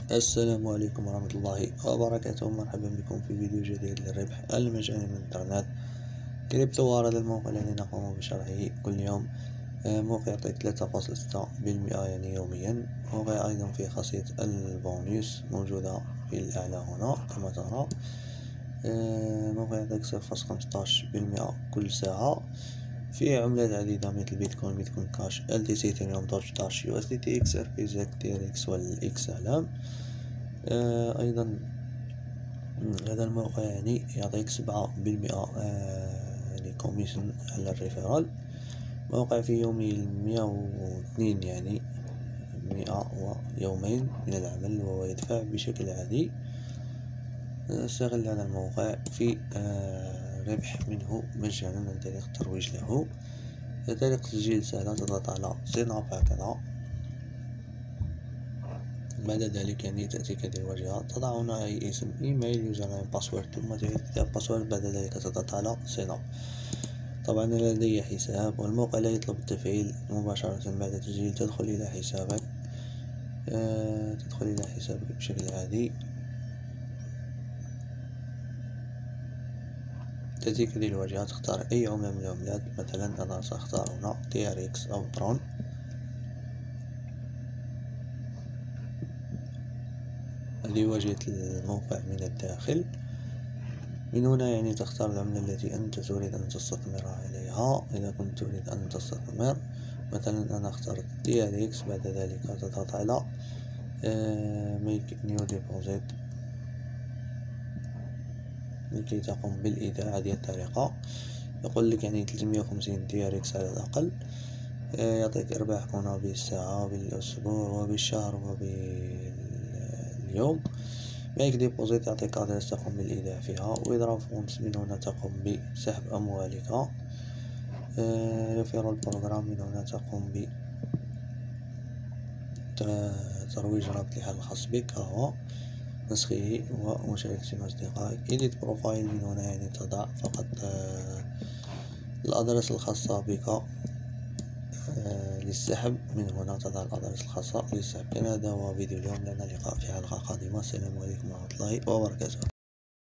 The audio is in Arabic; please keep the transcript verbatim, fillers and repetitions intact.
السلام عليكم ورحمة الله وبركاته. مرحبا بكم في فيديو جديد للربح المجاني من الانترنت. كريبتو هذا الموقع الذي نقوم بشرحه كل يوم. موقع يعطيك ثلاثة فاصلة ستة بالمئة يعني يوميا. موقع أيضا فيه خاصية البونيس موجودة في الأعلى هنا كما ترى. موقع يعطيك صفر فاصلة خمسطاش بالمئة كل ساعة. فيه عملات عديدة مثل بيتكوين، بيتكوين كاش، ال تي سي، اثيريوم، دوج داش، يو اس دي تي اكس، ار بي زك، تي اكس والاكس علام. آه ايضا هذا الموقع يعني يعطيك سبعة بالمئة آه يعني كوميشن على الريفيرال. موقع في يومي مية واثنين يعني مئة ويومين من العمل وهو يدفع بشكل عادي. استغل هذا الموقع في آه ربح منه مجانا عن طريق الترويج له. طريقة تسجيل سهلة، تضغط على سيناب هكذا، بعد ذلك يعني تأتيك هذه الواجهة، تضع هنا أي اسم، إيميل، يوزر نيم، باسورد، ثم تعيد كتاب باسورد، بعد ذلك تضغط على سيناب. طبعا لدي حساب والموقع لا يطلب التفعيل مباشرة بعد التسجيل. تدخل إلى حسابك آه تدخل إلى حسابك بشكل عادي، تأتيك هذه الواجهة، تختار أي عملة من العملات. مثلا أنا سأختار هنا تي ار اكس أو ترون. هذه واجهة الموقع من الداخل. من هنا يعني تختار العملة التي أنت تريد أن تستثمر عليها. إذا كنت تريد أن تستثمر مثلا أنا اخترت تي ار اكس، بعد ذلك تضغط على ميك نيو ديبوزيت لكي تقوم بالإيداع. هذه الطريقة يقول لك يعني ثلاثمية وخمسين تي ار اكس على الأقل. يعطيك إرباح هنا بالساعة وبالأسبوع وبالشهر وباليوم. ميك ديبوزيت يعطيك أدرس تقوم بالإيداع فيها. ويدرا فونس من هنا تقوم بسحب أموالك. ريفيرال بروغرام من هنا تقوم بترويج رابط الحال الخاص بك وهو نسخه ومشاركته مع أصدقائك. إديت بروفايل من هنا يعني تضع فقط الأدرس الخاصة بك للسحب. من هنا تضع الأدرس الخاصة للسحب. كان هذا هو فيديو اليوم، لنا لقاء في حلقة قادمة. السلام عليكم ورحمة الله وبركاته.